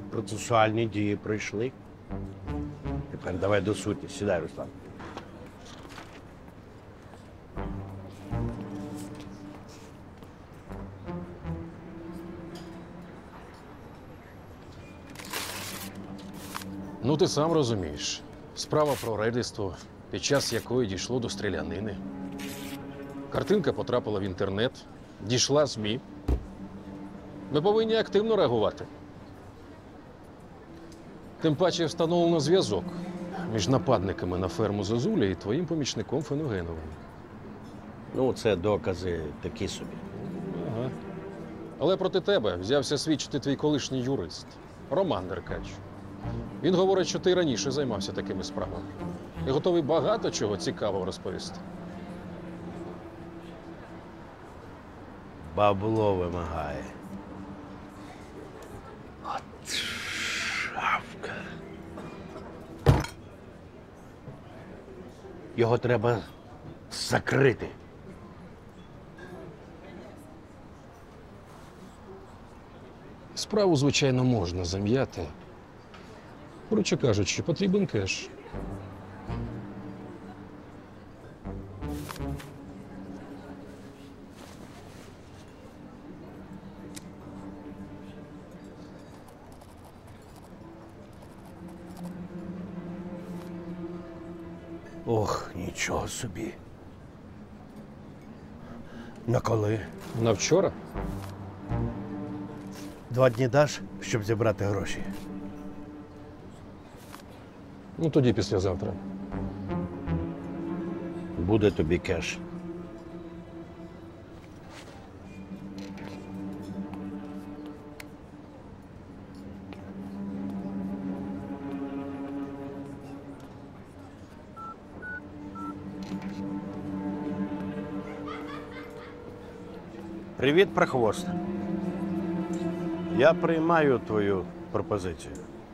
процесуальні дії пройшли. Тепер давай до суті. Сідай, Руслан. Ну, ти сам розумієш. Справа про рейдерство, під час якої дійшло до стрілянини. Картинка потрапила в інтернет, дійшла ЗМІ. Ми повинні активно реагувати. Тим паче встановлено зв'язок між нападниками на ферму Зозуля і твоїм помічником Феногеновим. Ну, це докази такі собі. Ага. Але проти тебе взявся свідчити твій колишній юрист Роман Деркач. Він говорить, що ти раніше займався такими справами. І готовий багато чого цікавого розповісти. Бабло вимагає. От шавка. Його треба закрити. Справу, звичайно, можна зам'яти. Коротше кажучи, потрібен кеш. Ох, нічого собі. На коли? На вчора? 2 дні даш, щоб зібрати гроші? Ну, тоді післязавтра. Буде тобі кеш. Привіт, прохвост. Я приймаю твою пропозицію.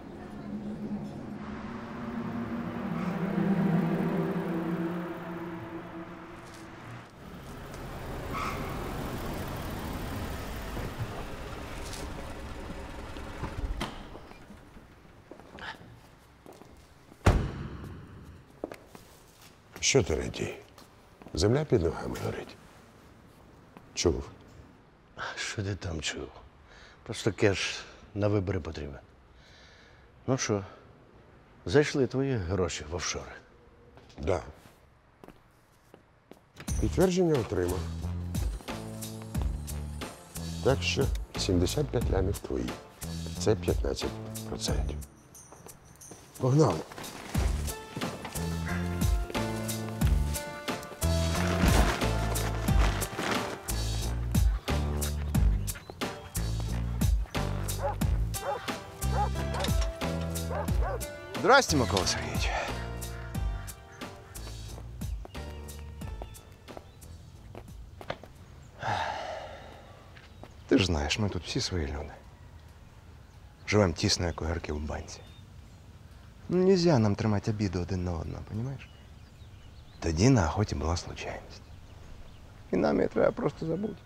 Що ти радій? Земля під ногами горить. Чув. Що ти там чув? Просто кеш на вибори потрібен. Ну що, зайшли твої гроші в офшори? Да. Підтвердження отримав. Так що 75 лямів твої. Це 15%. Погнали. Здрасте, Микола Сергійович. Ти ж знаєш, ми тут всі свої люди. Живемо тісно, як огірки в банці. Ну, нельзя нам тримати обіду один на одного, розумієш? Тоді на охоті була случайність. І нам її треба просто забути.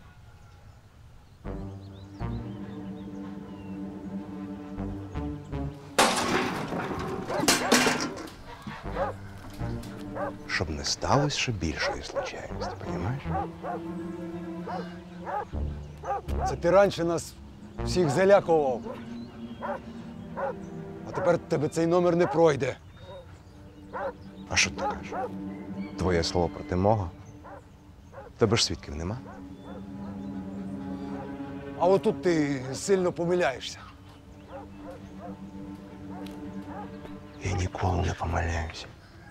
Щоб не сталося ще більшої случайності, розумієш? Це ти раніше нас всіх залякував. А тепер тебе цей номер не пройде. А що ти кажеш? Твоє слово проти мого? В тебе ж свідків нема? А отут ти сильно помиляєшся. Я ніколи не помиляюся.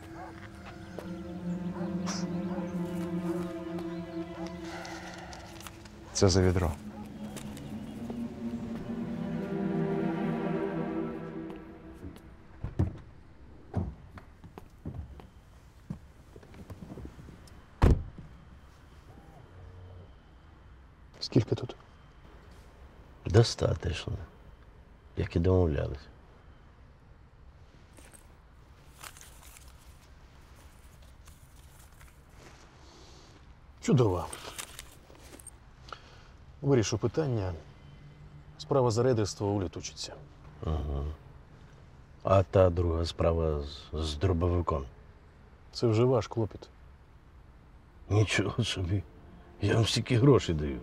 Це за відро. Скільки тут? Достатньо, як і домовлялись. Чудово. Вирішу питання. Справа за рейдерство улітучиться. А та друга справа з дробовиком. Це вже ваш клопіт. Нічого собі. Я вам стільки грошей даю.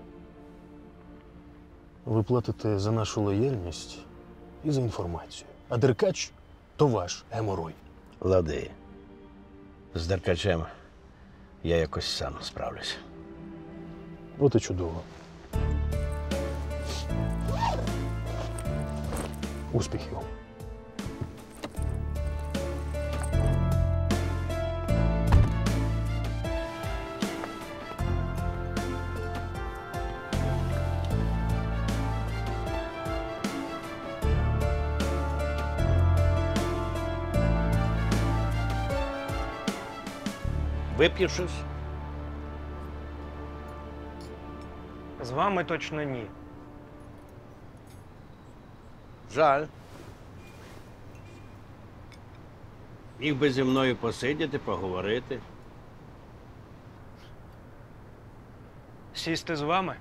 Ви платите за нашу лояльність і за інформацію. А деркач то ваш геморой. Лади. З Деркачем я якось сам справлюся. От і чудово. Успіхів. Вип'єш щось? З вами точно ні. Жаль. Міг би зі мною посидіти, поговорити. Сісти з вами?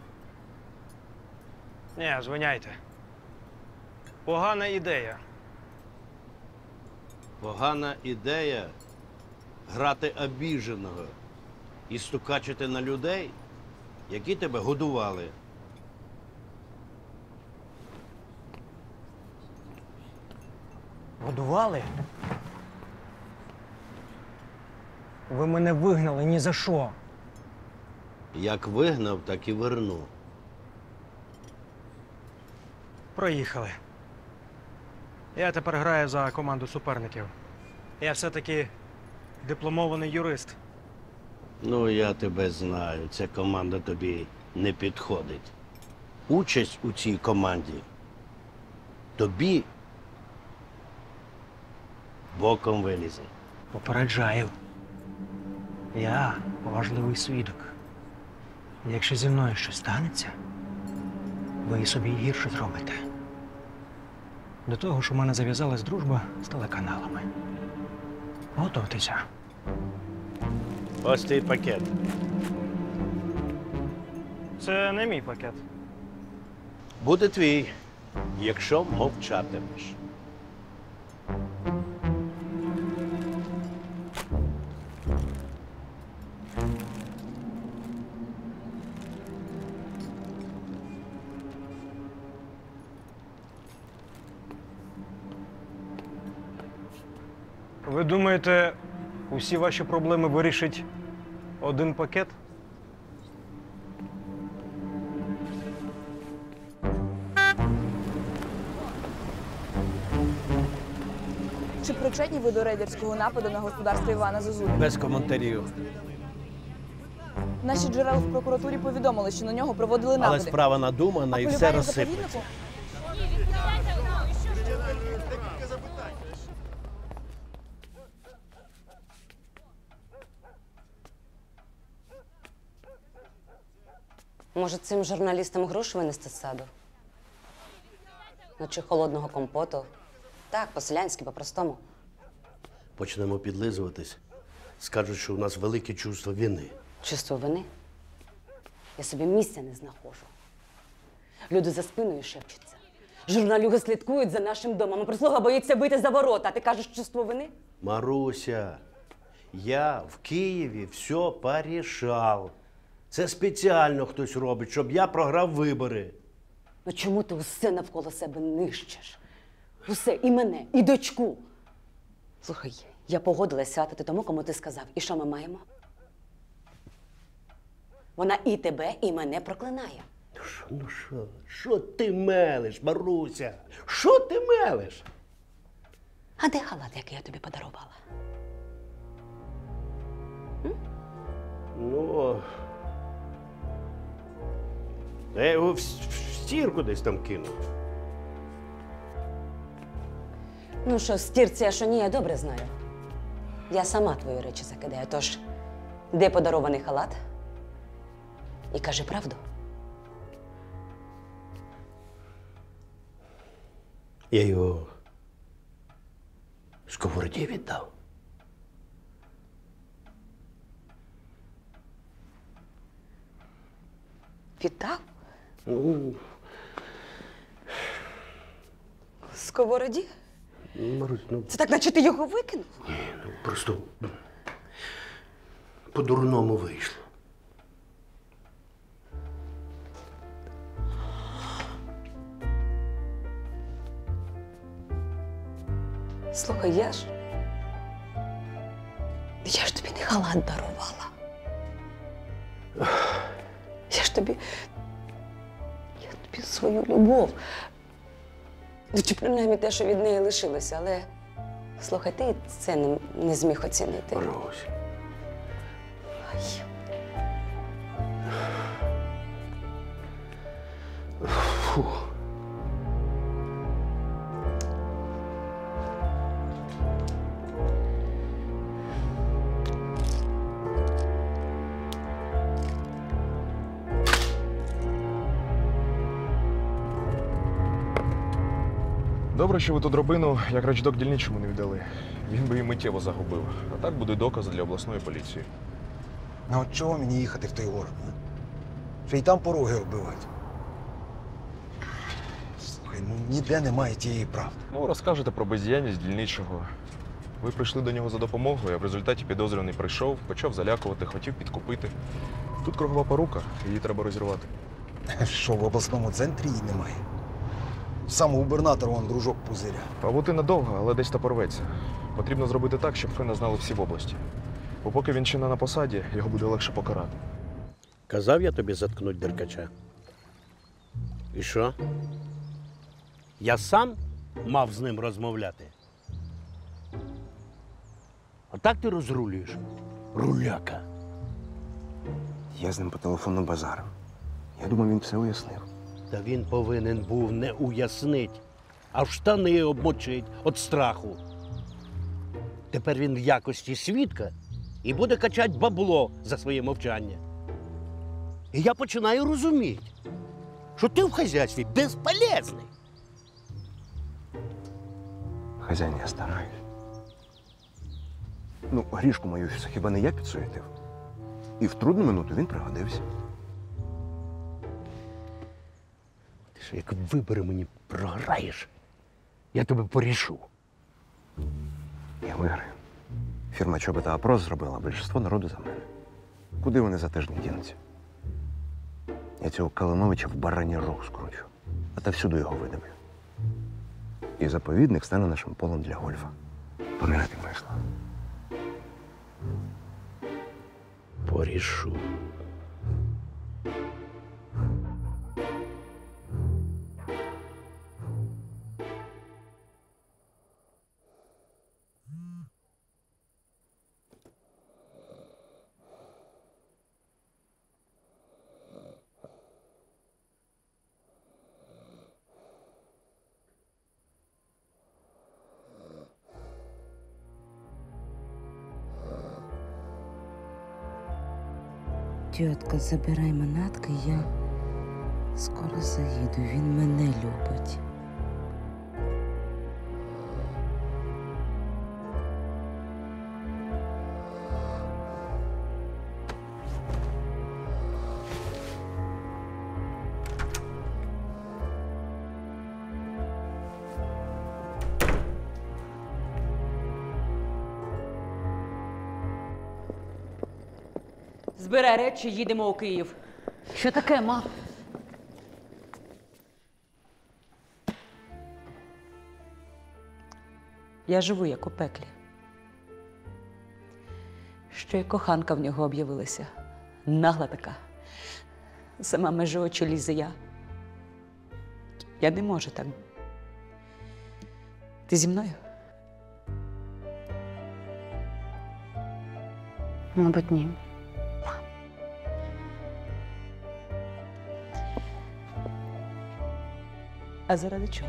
Ні, звиняйте. Погана ідея. Погана ідея грати обіженого і стукачити на людей, які тебе годували. Годували? Ви мене вигнали ні за що. Як вигнав, так і верну. Проїхали. Я тепер граю за команду суперників. Я все-таки дипломований юрист. Ну, я тебе знаю, ця команда тобі не підходить. Участь у цій команді тобі боком вилізе. Попереджаю. Я важливий свідок. Якщо зі мною щось станеться, ви собі гірше зробите. До того ж, у мене зав'язалась дружба з телеканалами. Готуйтеся. Ось твій пакет. Це не мій пакет. Буде твій, якщо мовчатимеш. Ви думаєте, усі ваші проблеми вирішить один пакет? Чи причетні ви до рейдерського нападу на господарство Івана Зозулі? Без коментарів. Наші джерела в прокуратурі повідомили, що на нього проводили Але напади. справа надумана і все Полювання в розсиплеться. заповіднику? Може, цим журналістам гроші винести з саду? Ну, чи холодного компоту? Так, по-селянськи, по-простому. Почнемо підлизуватись. Скажуть, що у нас велике чувство вини. Чувство вини? Я собі місця не знаходжу. Люди за спиною шепчуться. Журналюги слідкують за нашим домом, а прислуга боїться вийти за ворота. А ти кажеш, чувство вини? Маруся, я в Києві все порішав. Це спеціально хтось робить, щоб я програв вибори. Ну чому ти усе навколо себе нищиш? Усе, і мене, і дочку. Слухай, я погодилась сватати тому, кому ти сказав. І що ми маємо? Вона і тебе, і мене проклинає. Що ти мелиш, Маруся? Що ти мелиш? А де халат, який я тобі подарувала? Ну, я його в стірку десь там кинув. Ну що, в стірці, а що ні, я добре знаю. Я сама твої речі закидаю, тож де подарований халат? І кажи правду. Я його сковороді віддав. Віддав? Ну, Сковороді? Марусь, ну Це так, наче ти його викинув? просто по-дурному вийшло. Слухай, я ж тобі не халат дарувала. Я тобі свою любов. Ну, чи принаймні те, що від неї лишилося, але слухай, ти це не зміг оцінити. Марусь. Ай. Фу. Добре, що ви ту дробину, як речдок дільничому не віддали. Він би її миттєво загубив. А так буде докази для обласної поліції. А от чого мені їхати в той город? А? Ще й там пороги оббивати. Слухай, ну ніде немає тієї правди. Ну, розкажете про бездіяльність дільничого. Ви прийшли до нього за допомогою, а в результаті підозрюваний прийшов, почав залякувати, хотів підкупити. Тут кругова порука, її треба розірвати. Що, в обласному центрі її немає? Сам губернатор, вон, дружок пузиря. Павути недовго, але десь та порветься. Потрібно зробити так, щоб Фена знали всі в області. Бо поки він ще не на посаді, його буде легше покарати. Казав я тобі заткнуть Деркача. І що? Я сам мав з ним розмовляти. Отак ти розрулюєш, руляка. Я з ним по телефону базарив. Я думав, він все уяснив. Та він повинен був не уяснить, а в штани обмочить від страху. Тепер він в якості свідка і буде качати бабло за своє мовчання. І я починаю розуміти, що ти в хазяйстві безполезний. Хазяїн, я стараюсь. Ну, грішку мою хіба не я підсуетив? І в трудну минуту він пригодився. Ти що, як вибори мені програєш, я тебе порішу. Я виграю. Фірма Чобота опрос зробила, більшість народу за мене. Куди вони за тиждень дінуться? Я цього Калиновича в барані рог скручу, а та всюди його видавлю. І заповідник стане нашим полем для гольфа. Пам'ятайте моє слово. Порішу. Тітка, забирай манатки, я скоро заїду. Він мене любить. Збирай речі, їдемо у Київ. Що таке, ма? Я живу як у пеклі. Що й коханка в нього об'явилася. Нагла така. Сама межі очі лізе я. Я не можу так. Ти зі мною? Мабуть, ні. А заради чого?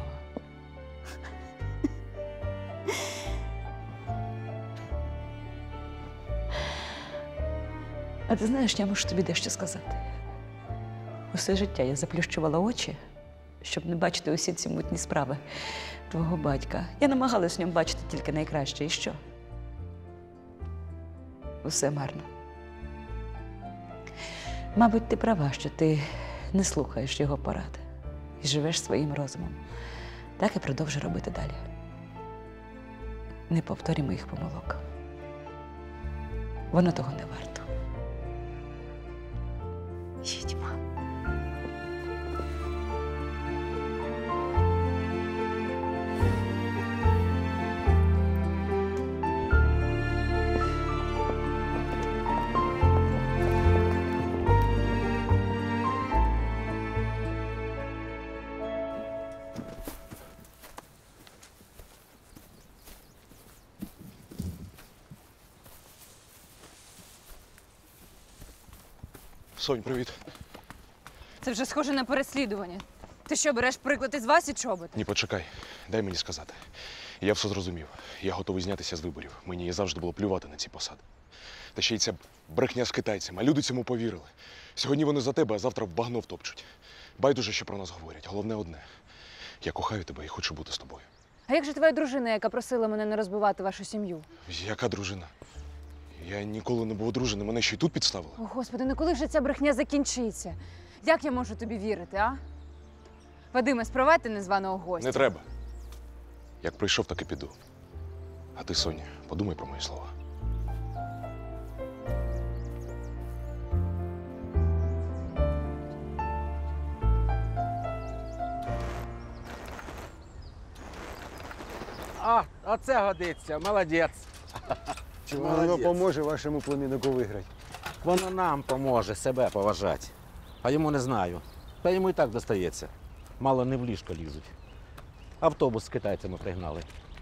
А ти знаєш, я можу тобі дещо сказати. Усе життя я заплющувала очі, щоб не бачити усі ці мутні справи твого батька. Я намагалась в ньому бачити тільки найкраще. І що? Усе марно. Мабуть, ти права, що ти не слухаєш його порад і живеш своїм розумом. так і продовжу робити далі. Не повторюй моїх помилок. Воно того не варто. Їдьмо. Сонь, привіт. Це вже схоже на переслідування. Ти що, береш приклад із Васі чобот? Ні, почекай, дай мені сказати. Я все зрозумів. Я готовий знятися з виборів. Мені завжди було плювати на ці посади. Та ще й ця брехня з китайцями. Люди цьому повірили. Сьогодні вони за тебе, а завтра в багно втопчуть. Байдуже, що про нас говорять. Головне одне. Я кохаю тебе і хочу бути з тобою. А як же твоя дружина, яка просила мене не розбивати вашу сім'ю? Яка дружина? Я ніколи не був одружений, мене ще й тут підставили. О, Господи, ну коли вже ця брехня закінчиться? Як я можу тобі вірити, а? Вадиме, спровадьте незваного гостя. Не треба. Як прийшов, так і піду. А ти, Соня, подумай про мої слова. Оце годиться, молодець. Воно поможе вашому племіннику виграти. Воно нам поможе себе поважати. А йому не знаю. Та йому і так достається. Мало не в ліжко лізуть. Автобус з китайцями пригнали.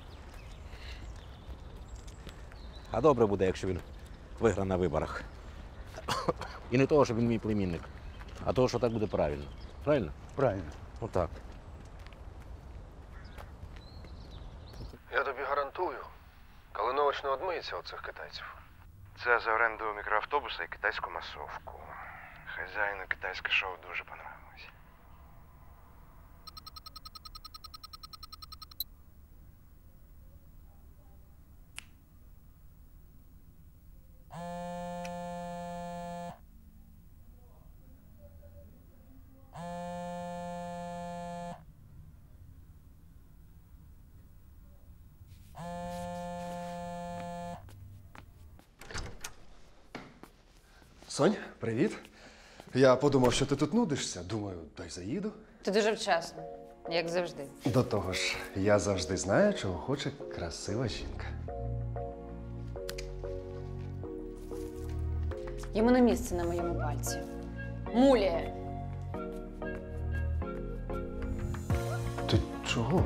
А добре буде, якщо він виграє на виборах. І не того, що він мій племінник, а того, що так буде правильно. Правильно? Правильно. Отак. Я тобі гарантую, Калинович не одмиється від цих китайців. Це за оренду мікроавтобуса і китайську масовку. Хазяїну китайське шоу дуже понравилось. Сонь, привіт. Я подумав, що ти тут нудишся. Думаю, дай заїду. Ти дуже вчасно, як завжди. До того ж, я завжди знаю, чого хоче красива жінка. Йому не місце на моєму пальці. Мулія. Ти чого?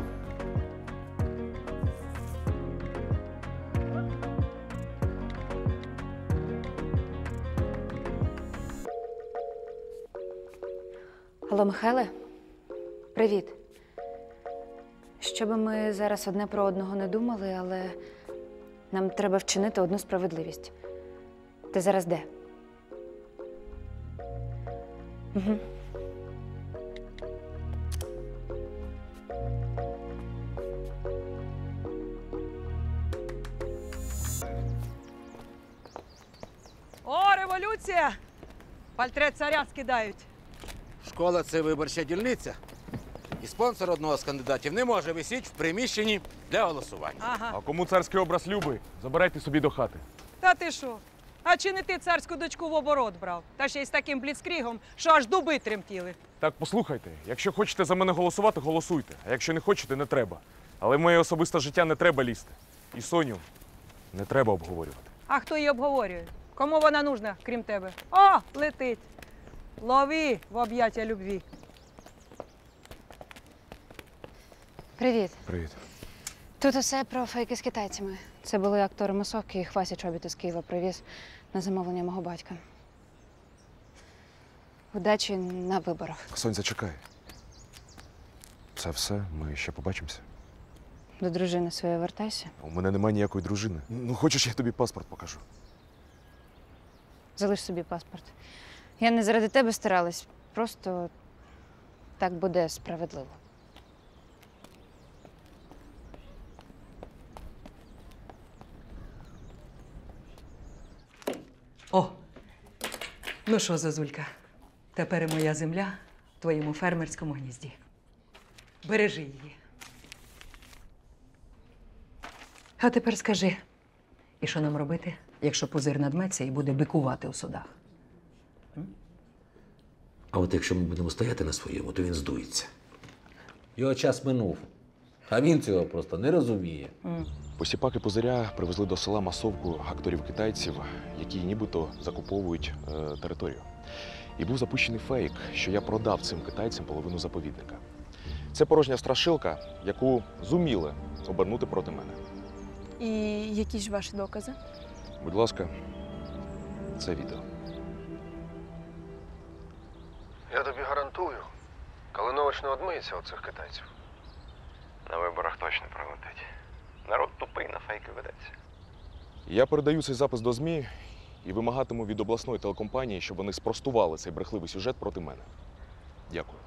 Алло, Михайле? Привіт. Щоби ми зараз одне про одного не думали, але нам треба вчинити одну справедливість. Ти зараз де? Угу. О, революція! Портрет царя скидають. Школа – це виборча дільниця. І спонсор одного з кандидатів не може висіти в приміщенні для голосування. Ага. А кому царський образ любий, забирайте собі до хати. Та ти що? А чи не ти царську дочку в оборот брав? Та ще й з таким бліцкрігом, що аж дуби тремтіли. Так, послухайте, якщо хочете за мене голосувати, голосуйте. А якщо не хочете, не треба. Але в моє особисте життя не треба лізти. І Соню не треба обговорювати. А хто її обговорює? Кому вона нужна, крім тебе? О, летить. Лови в об'яття любві. Привіт. Привіт. Тут усе про фейки з китайцями. Це були актори масовки, їх Вася чобіт з Києва привіз на замовлення мого батька. Удачі на виборах. Сонь, зачекай. Це все? Ми ще побачимося? До дружини своєї вертайся. У мене немає ніякої дружини. Ну, хочеш, я тобі паспорт покажу? Залиш собі паспорт. Я не заради тебе старалась, просто так буде справедливо. О, ну що, Зозулька, тепер і моя земля в твоєму фермерському гнізді. Бережи її. А тепер скажи, і що нам робити, якщо пузир надметься і буде бикувати у судах? А от якщо ми будемо стояти на своєму, то він здується. Його час минув, а він цього просто не розуміє. Посіпаки Пузиря привезли до села масовку акторів-китайців, які нібито закуповують територію. І був запущений фейк, що я продав цим китайцям половину заповідника. Це порожня страшилка, яку зуміли обернути проти мене. І які ж ваші докази? Будь ласка, це відео. Я тобі гарантую, Калинович не одмиється від цих китайців. На виборах точно пролетить. Народ тупий, на фейки ведеться. Я передаю цей запис до ЗМІ і вимагатиму від обласної телекомпанії, щоб вони спростували цей брехливий сюжет проти мене. Дякую.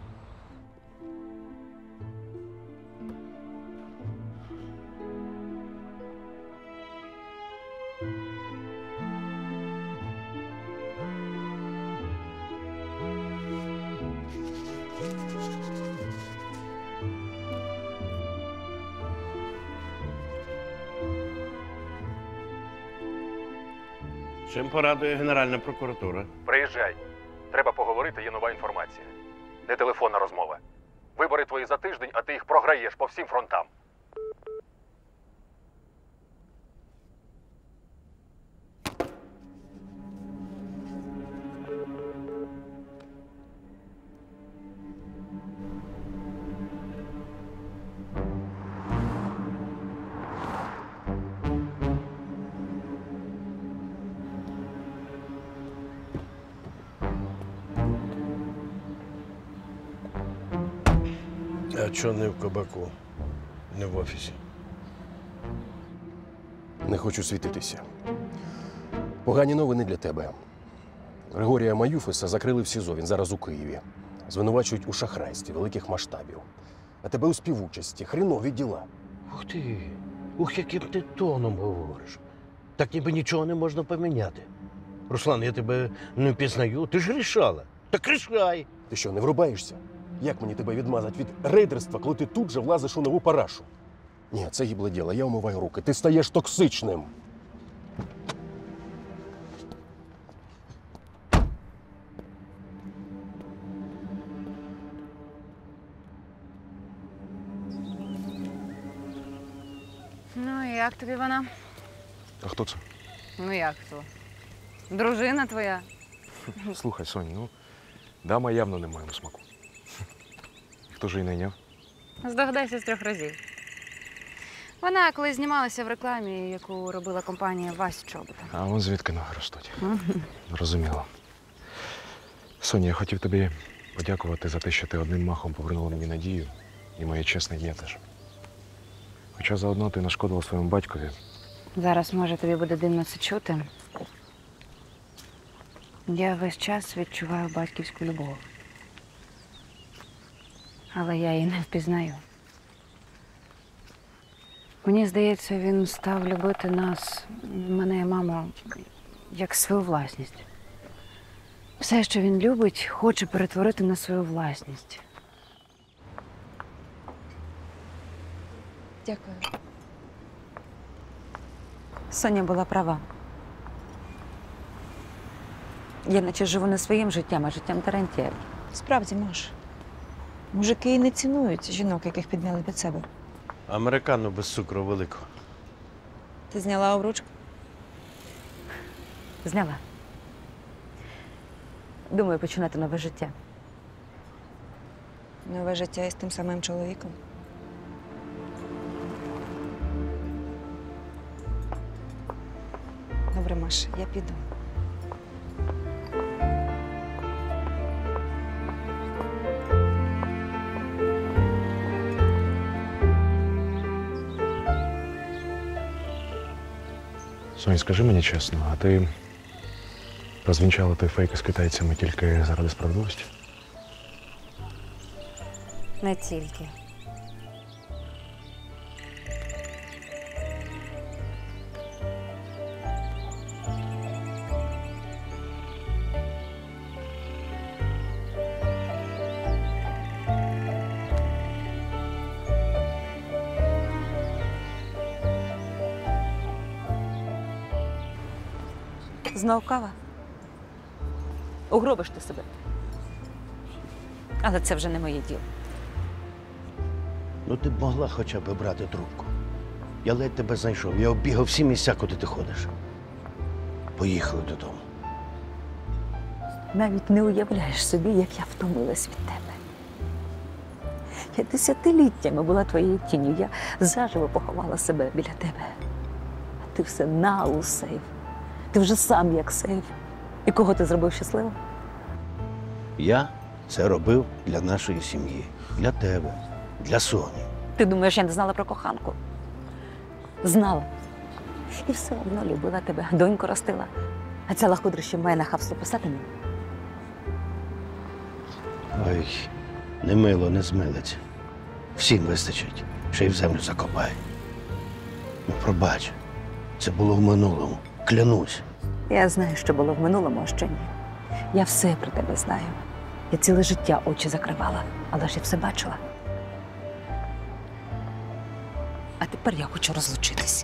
Чим порадує Генеральна прокуратура? Приїжджай. Треба поговорити, є нова інформація. Не телефонна розмова. Вибори твої за тиждень, а ти їх програєш по всім фронтам. А чого не в кабаку, не в офісі? Не хочу світитися. Погані новини для тебе. Григорія Маюфиса закрили в СІЗО, він зараз у Києві. Звинувачують у шахрайстві великих масштабів. А тебе у співучасті, хрінові діла. Ух ти, яким ти тоном говориш. Так ніби нічого не можна поміняти. Руслан, я тебе не впізнаю, ти ж рішала. Так рішай. Ти що, не врубаєшся? Як мені тебе відмазати від рейдерства, коли ти тут же влазиш у нову парашу? Ні, це гібле діло, я умиваю руки. Ти стаєш токсичним. Ну, і як тобі вона? А хто це? Ну як хто? Дружина твоя. Слухай, Сонь, ну, дама явно не має на смаку. Хто ж її найняв? Здогадайся з 3 разів. Вона колись знімалася в рекламі, яку робила компанія Вась Чобота. А вон звідки ноги ростуть. Зрозуміло. Соня, я хотів тобі подякувати за те, що ти одним махом повернула мені надію і моє чесне ім'я теж. Хоча заодно ти нашкодила своєму батькові. Зараз, може, тобі буде дивно це чути. Я весь час відчуваю батьківську любов. Але я її не впізнаю. Мені здається, він став любити нас, мене і маму, як свою власність. Все, що він любить, хоче перетворити на свою власність. Дякую. Соня була права. Я наче живу не своїм життям, а життям Терентія. Справді, Маш. Мужики і не цінують жінок, яких підняли під себе. Американо без цукру великого. Ти зняла обручку? Зняла. Думаю, починати нове життя. Нове життя із тим самим чоловіком. Добре, Маш, я піду. Сонь, скажи мені чесно, а ти розвінчала той фейк із китайцями тільки заради справедливості? Не тільки. Знов кава? Угробиш ти себе. Але це вже не моє діло. Ну ти б могла хоча б брати трубку. Я ледь тебе знайшов. Я оббігав всі місця, куди ти ходиш. Поїхали додому. Навіть не уявляєш собі, як я втомилась від тебе. Я десятиліттями була твоєю тінню. Я заживо поховала себе біля тебе. А ти все у сейф. Ти вже сам як сейф. І кого ти зробив щасливим? Я це робив для нашої сім'ї, для тебе, для Соні. Ти думаєш, я не знала про коханку? Знала. І все одно любила тебе, доньку ростила. А ця лахудрище має нахабство писати мені. Ой, не мило, не змилиться. Всім вистачить, ще й в землю закопай. Ну, пробач, це було в минулому, клянусь. Я знаю, що було в минулому, а що ні. Я все про тебе знаю. Я ціле життя очі закривала, але ж я все бачила. А тепер я хочу розлучитись.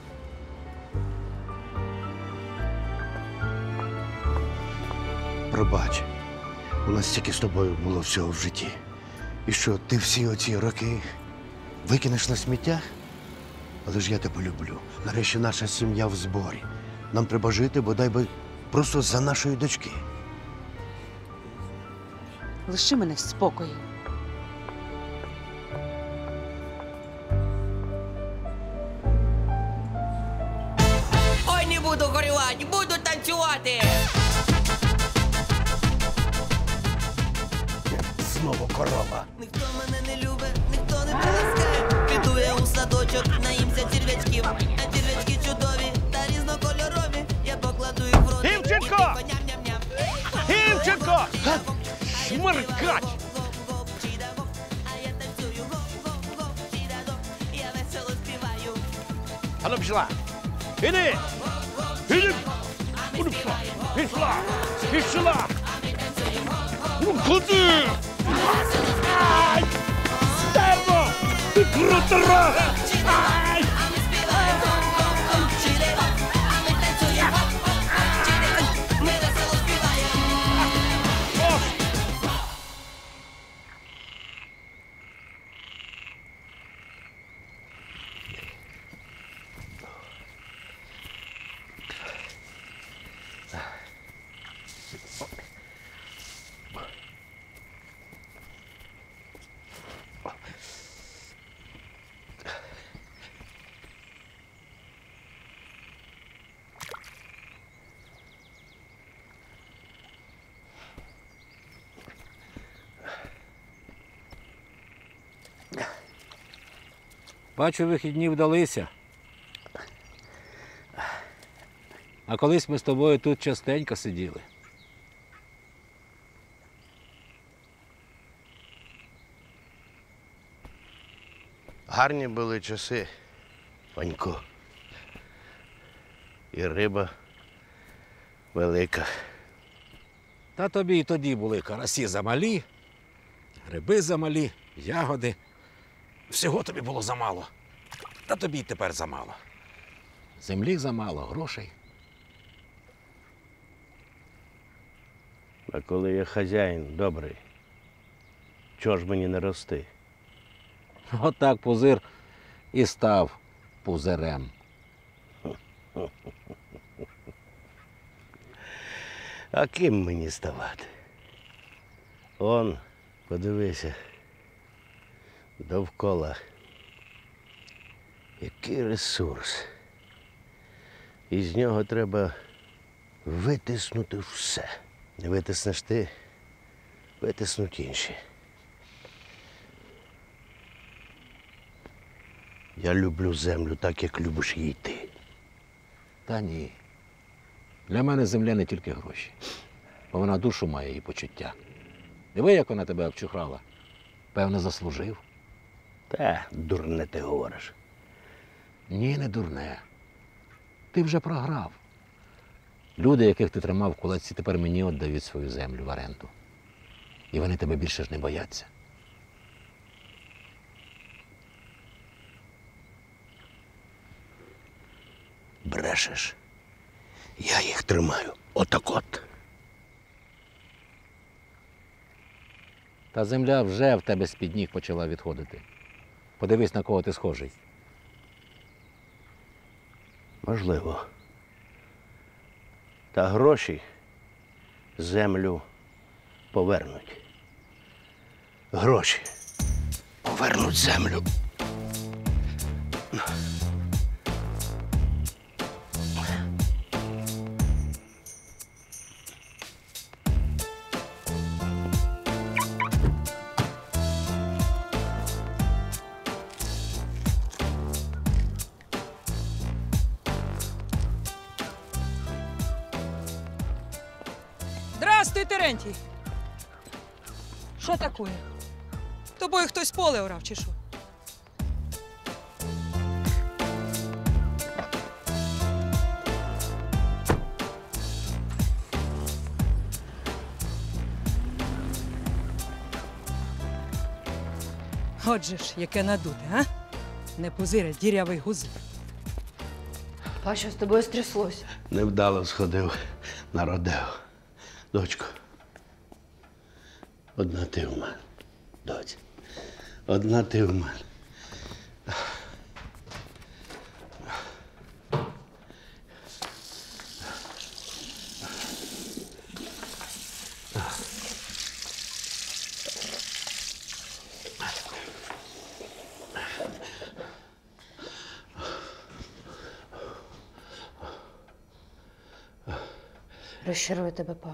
Пробач, у нас тільки з тобою було всього в житті. І що, ти всі оці роки викинеш на сміття? Але ж я тебе люблю. Нарешті наша сім'я в зборі. Нам треба жити, бодай би просто за нашої дочки. Лиши мене в спокої. Ой, не буду горювати, буду танцювати. Знову корова. Ніхто мене не любить, ніхто не приласкає. Піду я у садочок, наїмся черв'ячків. А черв'ячки чудові та різнокольорові. Я покладу їх в рот. Гівченко! Гівченко! Шмаркач! Я весело співаю. А ну пішла! Іди! Іди! Куди пішла? Пішла! Пішла! Ну куди? Ай! Стерво! Ти круторога! Ай! Бачу, вихідні вдалися. А колись ми з тобою тут частенько сиділи. Гарні були часи, Ванько. І риба велика. Та тобі і тоді були карасі замалі, гриби замалі, ягоди. Всього тобі було замало. Та тобі й тепер замало. Землі замало, грошей. А коли я хазяїн добрий, чого ж мені не рости? Отак пузир і став пузирем. А ким мені ставати? Он, подивися, довкола. Який ресурс. Із нього треба витиснути все. Не витиснеш ти, витиснуть інші. Я люблю землю так, як любиш її ти. Та ні. Для мене земля не тільки гроші. Бо вона душу має і почуття. Диви, як вона тебе обчухрала. Певно, заслужив. Та, дурне ти говориш. Ні, не дурне. Ти вже програв. Люди, яких ти тримав в кулаці, тепер мені віддають свою землю в оренду. І вони тебе більше ж не бояться. Брешеш. Я їх тримаю отак-от. Та земля вже в тебе з-під ніг почала відходити. Подивись, на кого ти схожий. Можливо. Та гроші землю повернуть. Гроші повернуть землю. Здрастуй, Терентій. Що таке? Тобою хтось поле орав, чи що? Отже ж, яке надуте, а? Не позире, дірявий гузл. А що з тобою стряслося? Невдало сходив на родео. Дочко, одна ти в мене, доць. Одна ти в мене. Розчарую тебе, па.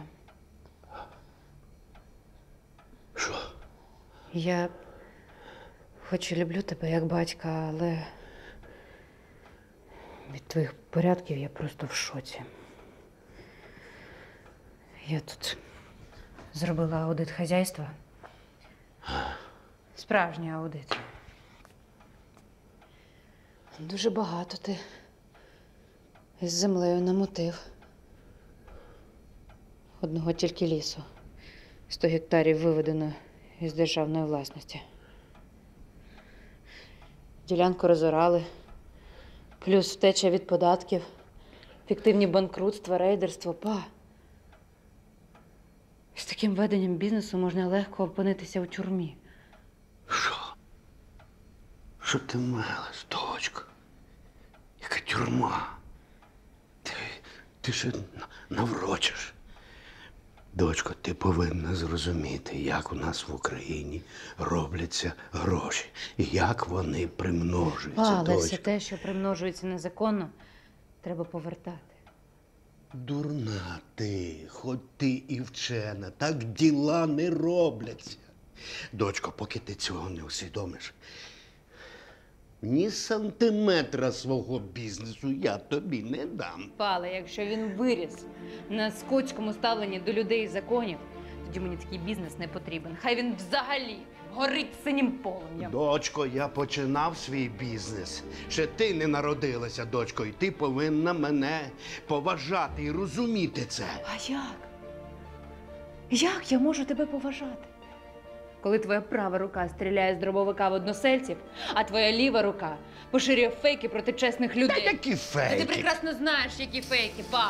Що? Я хоч і люблю тебе як батька, але від твоїх порядків я просто в шоці. Я тут зробила аудит хазяйства. Справжній аудит. Дуже багато ти із землею намотив. Одного тільки лісу. 100 гектарів виведено із державної власності. Ділянку розорали, плюс втеча від податків, фіктивні банкрутства, рейдерство. Па. З таким веденням бізнесу можна легко опинитися у тюрмі. Що ти мелеш, дочко? Яка тюрма? Ти ще наврочиш. Дочко, ти повинна зрозуміти, як у нас в Україні робляться гроші. І як вони примножуються, Але дочко. все те, що примножується незаконно, треба повертати. Дурна ти, хоч ти і вчена, так діла не робляться. Дочко, поки ти цього не усвідомиш, ні сантиметра свого бізнесу я тобі не дам. Але якщо він виріс на скотському ставленні до людей і законів, тоді мені такий бізнес не потрібен. Хай він взагалі горить синім полум'ям. Дочко, я починав свій бізнес. Ще ти не народилася, дочко, і ти повинна мене поважати і розуміти це. А як? Як я можу тебе поважати? Коли твоя права рука стріляє з дробовика в односельців, а твоя ліва рука поширює фейки проти чесних людей. Та які фейки? Та ти прекрасно знаєш, які фейки, па.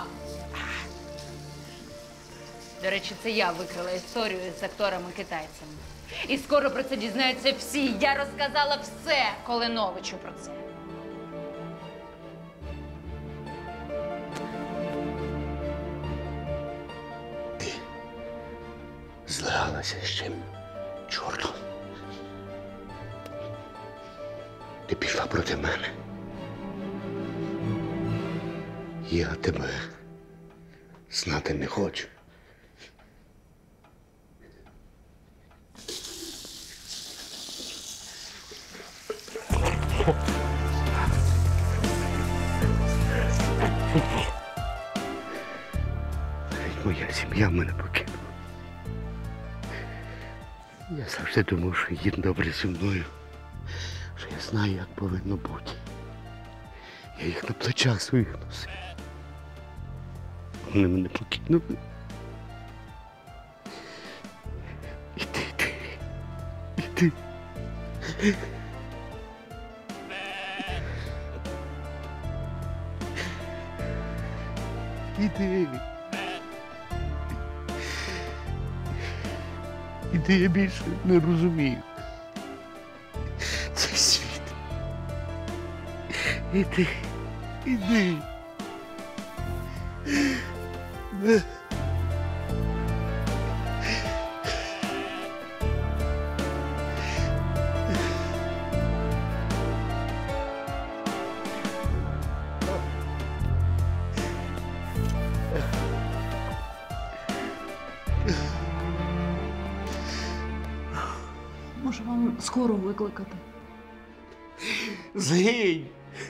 До речі, це я викрила історію з акторами-китайцями. І скоро про це дізнаються всі. Я розказала все Колиновичу про це. Злилася з чим? Чортом. Ти пішла проти мене. Я тебе знати не хочу. Навіть моя сім'я мене покинула. Я завжди думав, що їм добре зі мною, що я знаю, як повинно бути. Я їх на плечах своїх носив. Вони мене покинули. І ти. Іди. Іди, я більше не розумію. Цей світ. Іди. Іди. Може, вам скору викликати? Згинь!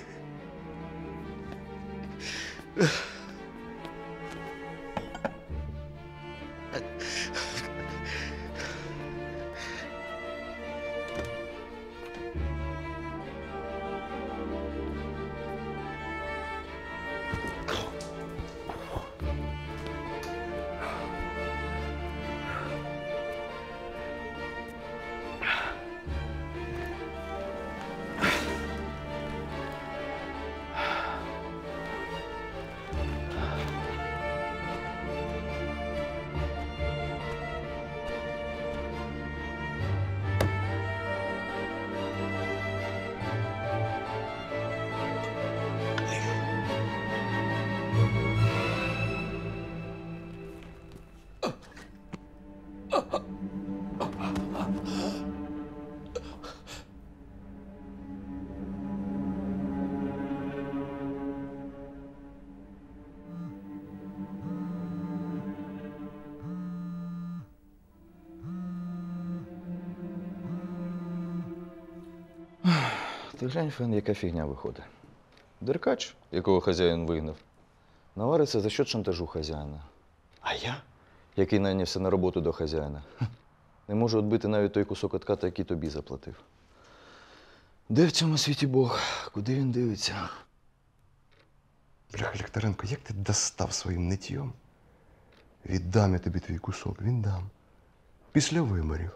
Ти глянь, Фен, яка фігня виходить. Деркач, якого хазяїн вигнав, навариться за счет шантажу хазяїна. А я? Який найнявся на роботу до хазяїна. Не можу відбити навіть той кусок отката, який тобі заплатив. Де в цьому світі Бог? Куди він дивиться? Бляха, Ліхтаренко, як ти достав своїм ниттєм? Віддам я тобі твій кусок, віддам. Після виборів.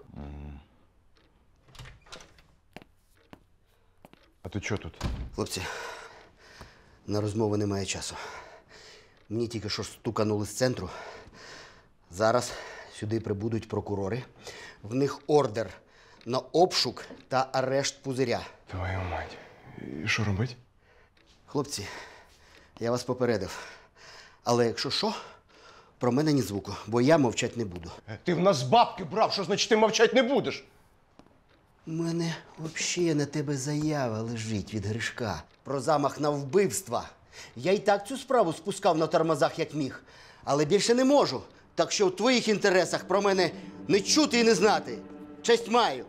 А ти чого тут? Хлопці, на розмову немає часу. Мені тільки що стуканули з центру. Зараз сюди прибудуть прокурори. В них ордер на обшук та арешт Пузиря. Твою мать. І що робить? Хлопці, я вас попередив. Але якщо що, про мене ні звуку, бо я мовчать не буду. Ти в нас бабки брав, що значить ти мовчать не будеш? У мене взагалі на тебе заява лежить від Гришка про замах на вбивство. Я й так цю справу спускав на тормозах, як міг. Але більше не можу. Так що в твоїх інтересах про мене не чути і не знати. Честь маю.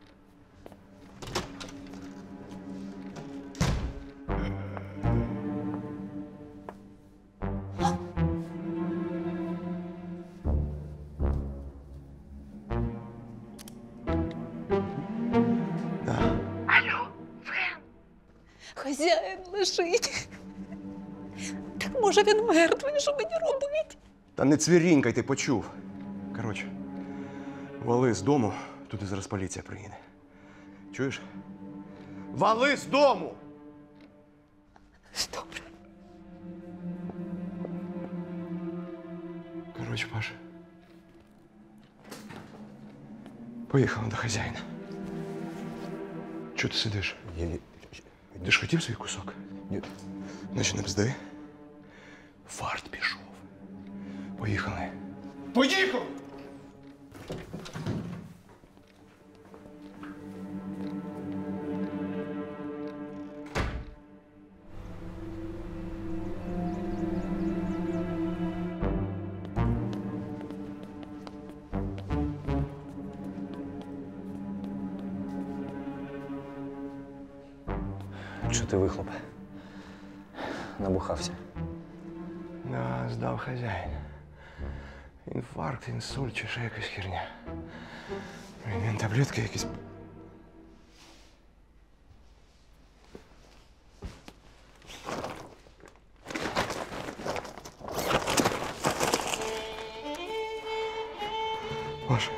Алло, Фен. Хазяїн лежить. Так може він мертвий, що мені робити? Та не цвірінькай, ти почув. Коротше, вали з дому, туди зараз поліція приїде. Чуєш? Вали з дому! Добре. Коротше, Паша. Поїхали до хазяїна. Чого ти сидиш? Ти ж хотів свій кусок? Ні. Значить, не бзди. Фарт пішов. Поїхали. Поїхав! Чого ти вихлоп? Набухався. Да, здав хазяїн. Інфаркт, інсульт чи ще якась херня. Він таблетки якісь. Паш.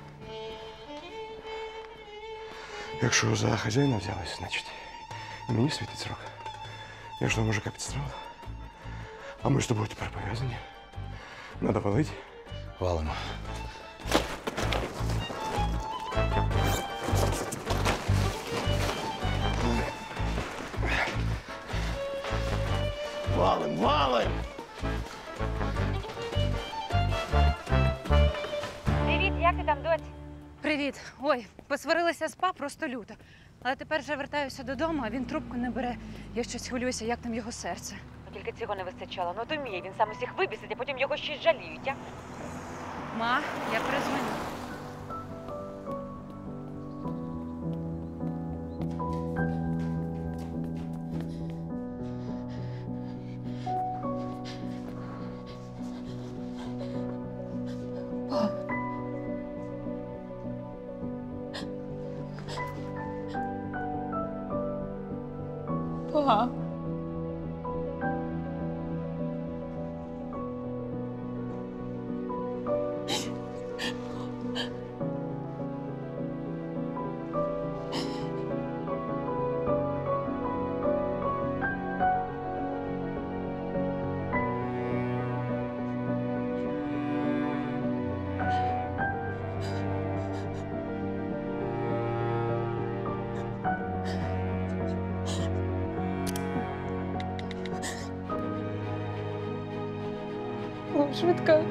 Якщо за хазяїна взялись, значить і мені світить срок. Я ж того мужика підставив. А ми з тобою тепер пов'язані. Надо валить. Валимо. Валим, валим! Привіт, як ти там, доць? Привіт. Ой, посварилася з па просто люто. Але тепер вже вертаюся додому, а він трубку не бере. Я щось хвилююся, як там його серце. Тільки цього не вистачало. Ну то вміє, він сам усіх вибісить, а потім його ще й жаліють, а? Ма, я перезвоню. Па. Швидка.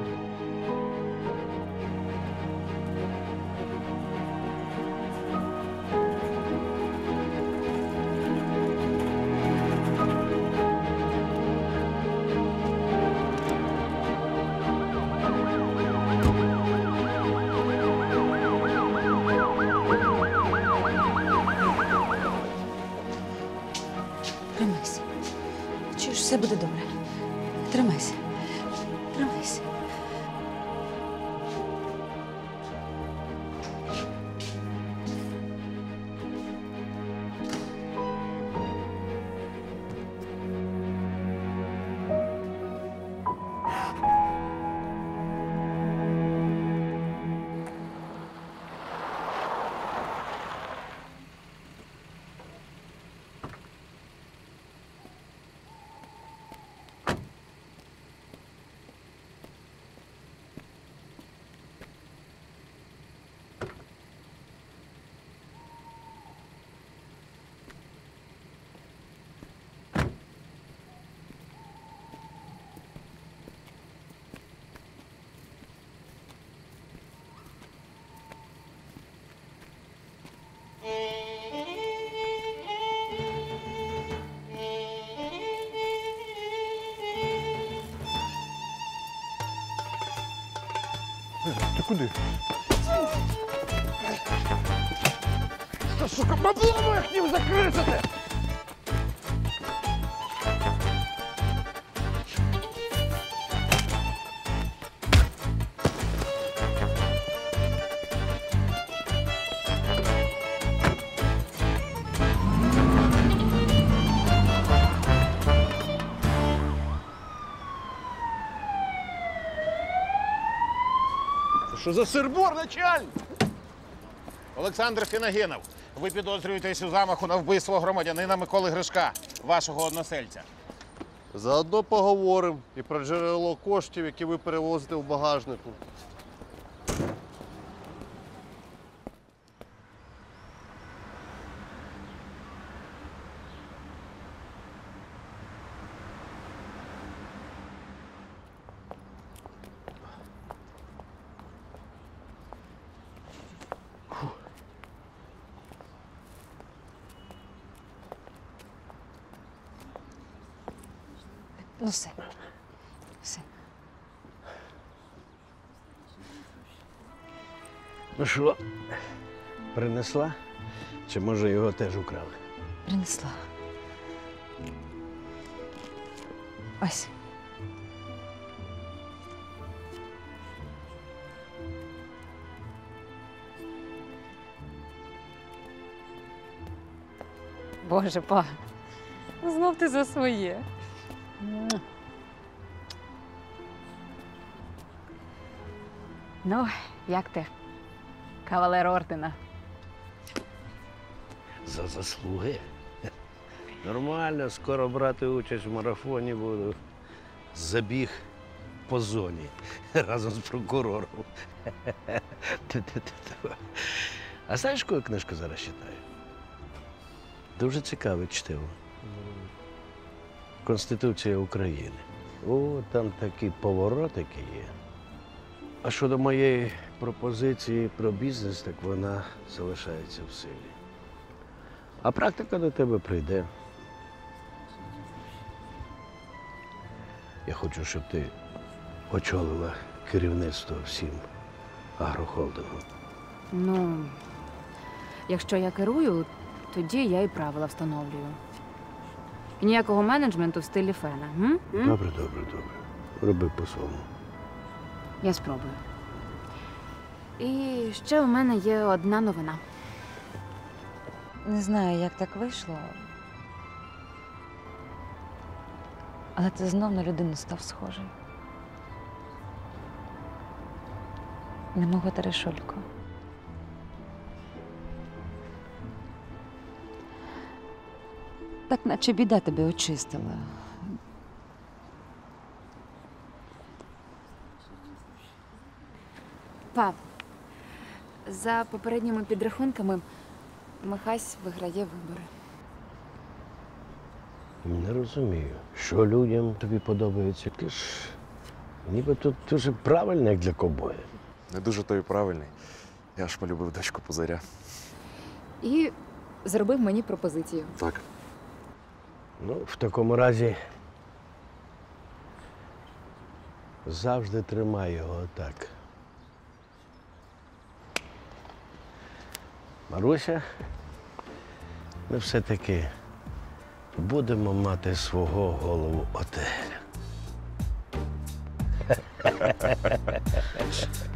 Тримайся. Чуєш, все буде добре. Тримайся. Тримайся. Ти куди? Та, сука, бабло моє хотів закрити! Що за сирбор, начальник? Олександр Фіногенов, ви підозрюєтесь у замаху на вбивство громадянина Миколи Гришка, вашого односельця. Заодно поговоримо і про джерело коштів, які ви перевозите в багажнику. Ну все. Все. Ну що, принесла? Чи може його теж украли? Принесла. Ось. Боже, па, знов ти за своє. Ну, як ти? Кавалер ордена. За заслуги. Нормально, скоро брати участь в марафоні буду. забіг по зоні разом з прокурором. А знаєш, яку я книжку зараз читаю? Дуже цікаве чтиво. Конституція України. О, там такі поворотики є. А щодо моєї пропозиції про бізнес, так вона залишається в силі. А практика до тебе прийде. Я хочу, щоб ти очолила керівництво всім агрохолдингом. Ну, якщо я керую, тоді я і правила встановлюю. І ніякого менеджменту в стилі Фена. Добре. Роби по-своєму. Я спробую. І ще у мене є одна новина. Не знаю, як так вийшло. Але ти знов на людину став схожий. На мого Терешульку. Так наче біда тебе очистила. Пап, за попередніми підрахунками, Михась виграє вибори. Не розумію, що людям тобі подобається. Ти ж ніби тут дуже правильно, як для ковбоя. Не дуже той правильний. Я ж полюбив дочку Пузаря. І зробив мені пропозицію. Так. Ну, в такому разі завжди тримай його отак. Маруся, ми все-таки будемо мати свого голову отеля.